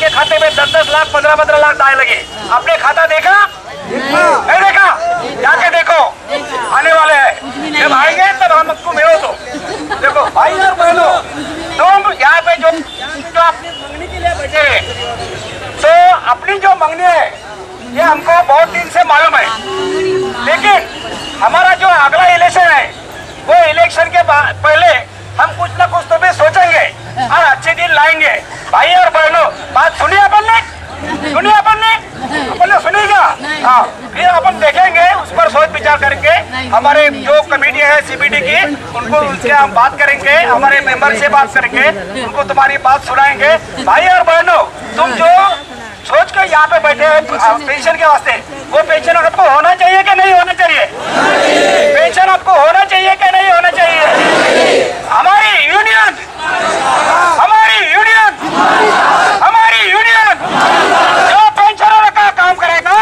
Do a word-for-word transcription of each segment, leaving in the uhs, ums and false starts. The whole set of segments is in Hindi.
खाते में दस दस लाख पंद्रह पंद्रह लाख डाल लगे। आपने खाता देखा? नहीं देखा? जाके देखो, आने वाले हैं। जब आएंगे तब हमको मिलो। तो देखो भाई और बहनों, तुम यहाँ पे जो जो अपनी मंगनी के लिए बैठे हैं, तो अपनी जो मंगनी है ये हमको बहुत दिन से मालूम है, लेकिन हमारा जो अगला इलेक्शन है वो इलेक्शन के पहले हम कुछ ना कुछ तो भी सोचेंगे और अच्छे दिन लाएंगे। भाई और बहनों, बात सुनिए अपन ने, सुनिए अपन ने, अपन ने सुनिएगा। हाँ, फिर अपन देखेंगे उस पर सोच विचार करके हमारे जो कमेटी है सीबीडी की, उनको उनसे हम बात करेंगे, हमारे मेंबर से बात करेंगे, उनको तुम्हारी बात सुनाएंगे। भाई और बहनों, तुम जो सोच के यहाँ पे बैठे हैं पेंशन के वास्ते, वो पेंशन आपको होना चाहिए कि नहीं होना चाहिए? पेंशन आपको होना चाहिए कि नहीं होना चाहिए? हमारी यूनियन, हमारी यूनियन, हमारी यूनियन जो पेंशनरों का काम करेगा,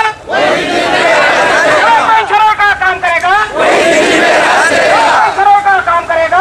जो पेंशनरों का काम करेगा, पेंशनरों का काम करेगा,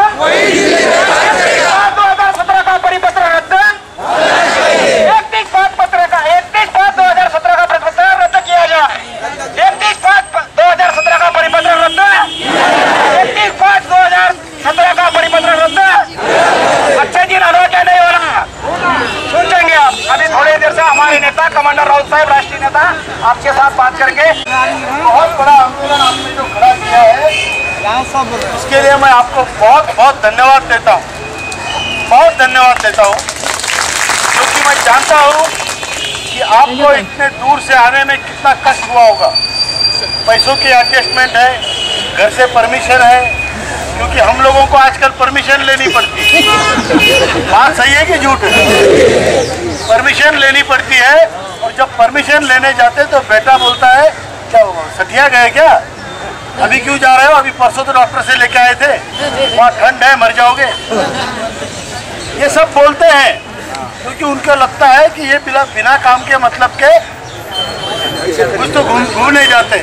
दो हजार सत्रह का परिपत्र रद्द, इकतीस पाँच पत्र का इकतीस पाँच दो हजार सत्रह का परिपत्र रद्द किया जाए। इकतीस पाँच दो हजार सत्रह का परिपत्र रद्द, इकतीस पाँच दो हजार सत्रह का परिपत्र रद्द। अच्छे दिन आना क्या नहीं हो रहा, सोचेंगे आप। अभी थोड़ी देर से हमारे नेता कमांडर राउत साहब, राष्ट्रीय नेता, आपके साथ बात करके बहुत बड़ा आंदोलन आपने जो खड़ा किया है, इसके लिए मैं आपको बहुत बहुत धन्यवाद देता हूँ, बहुत धन्यवाद देता हूँ, क्योंकि मैं जानता हूँ कि आपको इतने दूर से आने में कितना कष्ट हुआ होगा। पैसों की एडजस्टमेंट है, घर से परमिशन है, क्योंकि हम लोगों को आजकल परमिशन लेनी पड़ती है। बात सही है कि झूठ है? परमिशन लेनी पड़ती है, और जब परमिशन लेने जाते तो बेटा बोलता है क्या सठिया गए क्या, अभी क्यों जा रहे हो, अभी परसों तो डॉक्टर से लेके आए थे, वहाँ ठंड है मर जाओगे। ये सब बोलते हैं क्योंकि उनको लगता है कि ये बिना बिना काम के मतलब के कुछ तो घूम घूम नहीं जाते।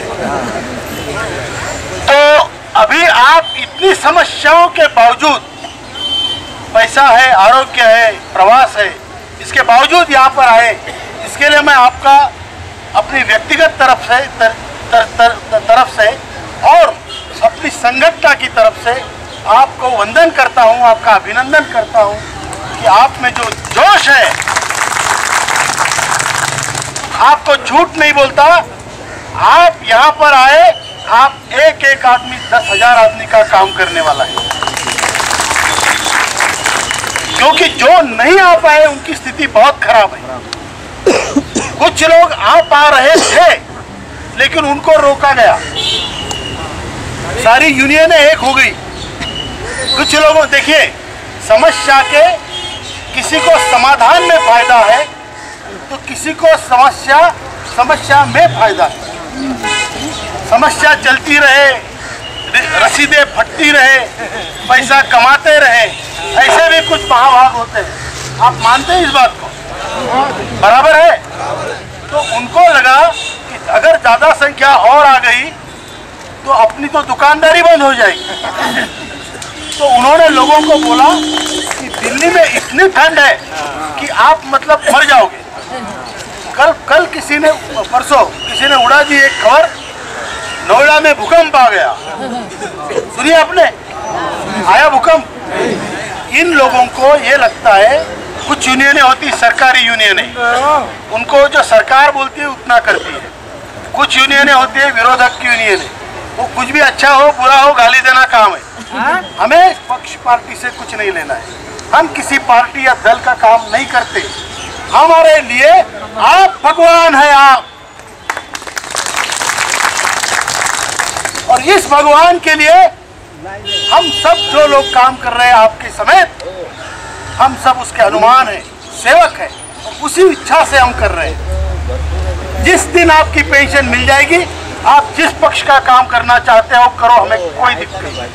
तो अभी आप इतनी समस्याओं के बावजूद, पैसा है, आरोग्य है, प्रवास है, इसके बावजूद यहाँ पर आए, इसके लिए मैं आपका अपनी व्यक्तिगत तरफ से तर, तर, तर, तर, तरफ से और अपनी संगठन की तरफ से आपको वंदन करता हूँ, आपका अभिनंदन करता हूँ कि आप में जो जोश है, आपको झूठ नहीं बोलता, आप यहाँ पर आए, आप एक एक आदमी दस हजार आदमी का काम करने वाला है, क्योंकि जो नहीं आ पाए उनकी स्थिति बहुत खराब है। कुछ लोग आ पा रहे थे लेकिन उनको रोका गया, सारी यूनियनें एक हो गई। कुछ लोगों, देखिए, समस्या के किसी को समाधान में फायदा है तो किसी को समस्या समस्या में फायदा है। समस्या चलती रहे, रसीदें फटती रहे, पैसा कमाते रहे, ऐसे भी कुछ महाभाग होते हैं। आप मानते हैं इस बात को? बराबर है। तो उनको लगा कि अगर ज्यादा संख्या और आ गई तो अपनी तो दुकानदारी बंद हो जाएगी। तो उन्होंने लोगों को बोला कि दिल्ली में इतनी ठंड है कि आप मतलब मर जाओगे। कल कल किसी ने, परसों किसी ने उड़ा दी एक खबर, नोएडा में भूकंप आ गया। सुनिए आपने, आया भूकंप। इन लोगों को ये लगता है, कुछ यूनियनें होती सरकारी यूनियनें, उनको जो सरकार बोलती है उतना करती है। कुछ यूनियनें होती है विरोधक की यूनियनें, वो कुछ भी अच्छा हो बुरा हो गाली देना काम है। हमें पक्ष पार्टी से कुछ नहीं लेना है, हम किसी पार्टी या दल का काम नहीं करते। हमारे लिए आप भगवान है, आप, और इस भगवान के लिए हम सब जो लोग काम कर रहे हैं आपके समेत, हम सब उसके अनुमान हैं, सेवक हैं, उसी इच्छा से हम कर रहे हैं। जिस दिन आपकी पेंशन मिल जाएगी, आप जिस पक्ष का काम करना चाहते हो करो, हमें कोई दिक्कत नहीं।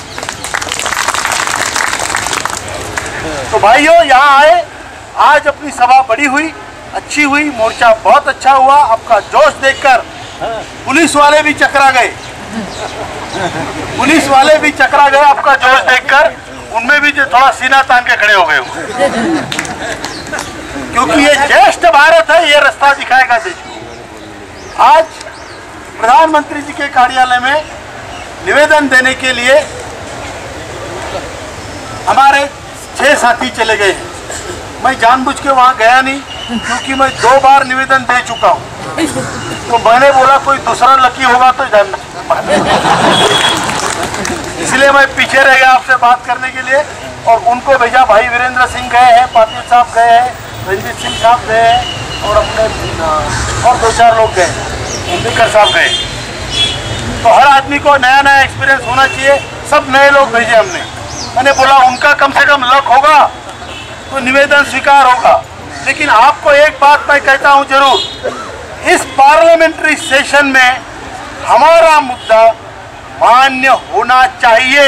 तो भाइयों, यहाँ आए, आज अपनी सभा बड़ी हुई, अच्छी हुई, मोर्चा बहुत अच्छा हुआ। आपका जोश देखकर पुलिस वाले भी चकरा गए, पुलिस वाले भी चकरा गए आपका जोश देखकर, उनमें भी जो थोड़ा सीना तान के खड़े हो गए। क्योंकि ये ज्येष्ठ भारत है, ये रास्ता दिखाएगा देश को। आज प्रधानमंत्री जी के कार्यालय में निवेदन देने के लिए हमारे छह साथी चले गए हैं। मैं जानबूझ के वहां गया नहीं, क्योंकि मैं दो बार निवेदन दे चुका हूं। तो मैंने बोला कोई दूसरा लकी होगा तो जान, इसलिए मैं पीछे रह गया आपसे बात करने के लिए। और उनको भेजा, भाई वीरेंद्र सिंह गए हैं, पाटिल साहब गए हैं, रंजीत सिंह साहब गए हैं, और अपने और दो चार लोग गए, अंबेडकर साहब गए। तो हर आदमी को नया नया एक्सपीरियंस होना चाहिए। सब नए लोग भेजे हमने। मैंने बोला उनका कम से कम लक होगा तो निवेदन स्वीकार होगा। लेकिन आपको एक बात मैं कहता हूं जरूर, इस पार्लियामेंट्री सेशन में हमारा मुद्दा मान्य होना चाहिए।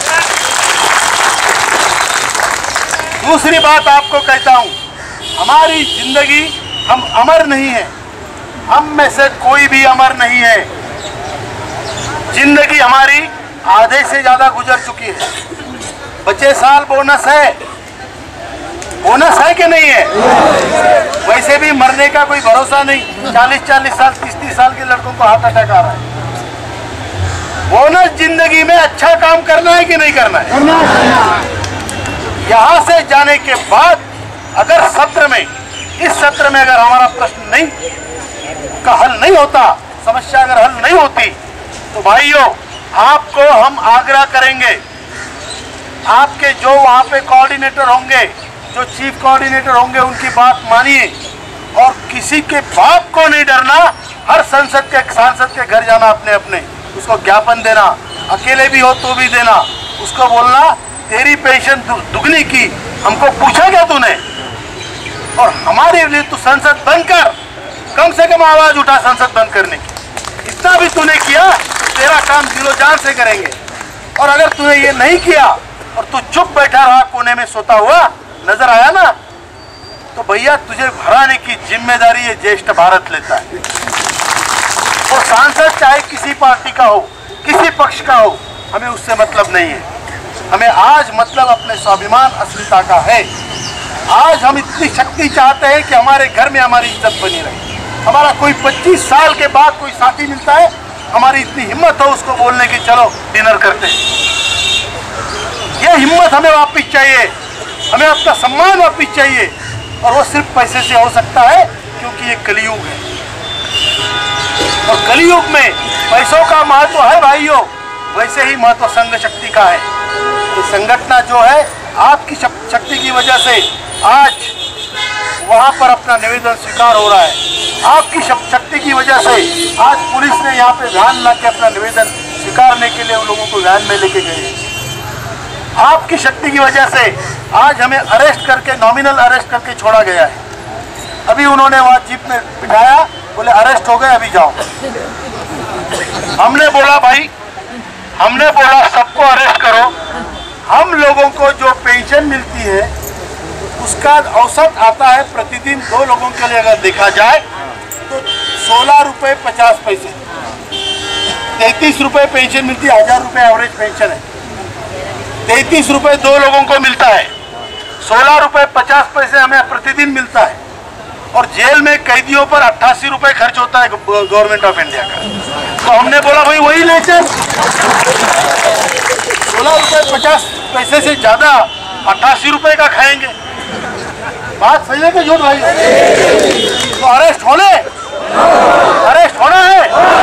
दूसरी बात आपको कहता हूं, हमारी जिंदगी, हम अमर नहीं है, हम में से कोई भी अमर नहीं है। जिंदगी हमारी आधे से ज्यादा गुजर चुकी है। बचे साल बोनस है, बोनस है कि नहीं है? वैसे भी मरने का कोई भरोसा नहीं। चालीस चालीस साल तीस तीस साल के लड़कों को हार्ट अटैक आ रहा है। बोनस जिंदगी में अच्छा काम करना है कि नहीं करना है? यहाँ से जाने के बाद अगर सत्र में, इस सत्र में अगर हमारा प्रश्न नहीं का हल नहीं होता, समस्या अगर हल नहीं होती, तो भाइयों आपको हम आग्रह करेंगे, आपके जो वहाँ पे कोऑर्डिनेटर होंगे, जो चीफ कोऑर्डिनेटर होंगे, उनकी बात मानिए। और किसी के बाप को नहीं डरना, हर संसद के सांसद के घर जाना, अपने अपने उसको ज्ञापन देना, अकेले भी हो तो भी देना, उसको बोलना तेरी पेंशन दुगनी की, हमको पूछा क्या तूने? और हमारे लिए तू संसद बंद कर, कम से कम आवाज उठा संसद बंद करने की। इतना भी तूने किया तो तेरा काम दिलो जान से करेंगे। और अगर तूने ये नहीं किया और तू चुप बैठा रहा, कोने में सोता हुआ नजर आया ना, तो भैया तुझे हराने की जिम्मेदारी ये ज्येष्ठ भारत लेता है। और सांसद चाहे किसी पार्टी का हो, किसी पक्ष का हो, हमें उससे मतलब नहीं है। हमें आज मतलब अपने स्वाभिमान अस्मिता का है। आज हम इतनी शक्ति चाहते हैं कि हमारे घर में हमारी इज्जत बनी रहे। हमारा कोई पच्चीस साल के बाद कोई साथी मिलता है, हमारी इतनी हिम्मत हो उसको बोलने की चलो डिनर करते हैं। ये हिम्मत हमें वापस चाहिए, हमें अपना सम्मान वापस चाहिए। और वो सिर्फ पैसे से हो सकता है, क्योंकि ये कलयुग है। और कलयुग में पैसों का महत्व है भाइयों, वैसे ही महत्व संघ शक्ति का है। तो संगठन जो है, आपकी शक्ति की वजह से आज वहां पर अपना निवेदन स्वीकार हो रहा है। आपकी शक्ति की वजह से आज पुलिस ने यहाँ पे ध्यान ला के अपना निवेदन स्वीकारने के लिए उन लोगों को ध्यान में लेके गए। आपकी शक्ति की वजह से आज हमें अरेस्ट करके, नॉमिनल अरेस्ट करके छोड़ा गया है। अभी उन्होंने वहाँ जीप में बिठाया, बोले अरेस्ट हो गए, अभी जाओ। हमने बोला भाई, हमने बोला सबको अरेस्ट करो। हम लोगों को जो पेंशन मिलती है उसका औसत आता है प्रतिदिन दो लोगों के लिए अगर देखा जाए तो सोलह रुपये पचास पैसे, तैतीस रुपये पेंशन मिलती है। हजार रुपये एवरेज पेंशन है, तैतीस रुपये दो लोगों को मिलता है, सोलह रुपये पचास पैसे हमें प्रतिदिन मिलता है। और जेल में कैदियों पर अट्ठासी रुपये खर्च होता है गवर्नमेंट ऑफ इंडिया का। तो हमने बोला भाई वही लेते, सोलह रुपये पचास पैसे से ज्यादा अट्ठासी रुपये का खाएंगे। बात सही है कि झूठ भाई? तो अरेस्ट होने, अरेस्ट होना है।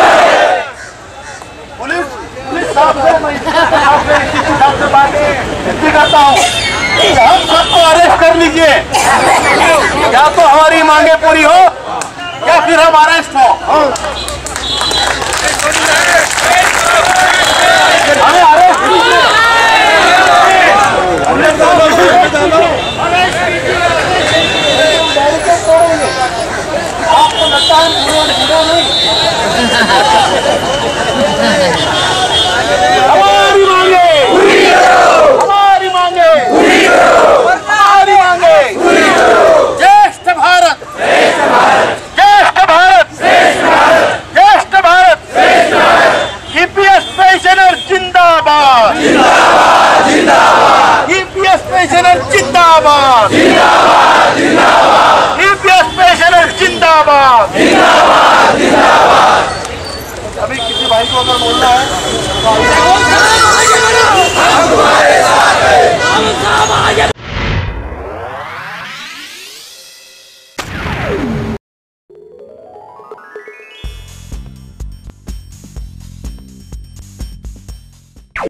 पुलिस पुलिस साहब से मैं साहब से बात करता हूँ, हम सबको अरेस्ट कर लीजिए। या तो हमारी मांगे पूरी हो या फिर हम अरेस्ट हो। हमें अरेस्ट कीजिए। आपको लगता है बुरा नहीं? हमारी मांगे, हमारी मांगे, हमारी मांगे। ज्येष्ठ भारत, ज्येष्ठ भारत, ज्येष्ठ भारत, ईपीएस पेंशनर जिंदाबाद, जिंदाबाद, जिंदाबाद, ईपीएस पेंशनर जिंदाबाद, जिंदाबाद, जिंदाबाद। जिंदाबाद जिंदाबाद जिंदाबाद। अभी किसी भाई को अगर बोलना है तो